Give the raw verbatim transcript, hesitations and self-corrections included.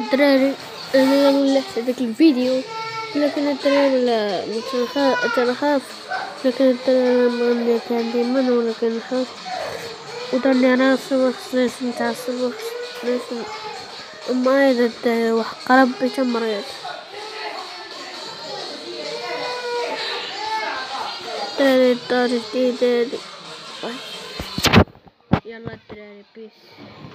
دراري انا ولا حتى داك الفيديو الا كان الدراري ولا تنخاف الا كان الدراري مغني كان ديما ولا كنخاف ودرني راسي مخصنيش نتعصب مخصنيش اما اذا وحق ربي تمريض دراري الدار جديدة هادي يلا الدراري بيس.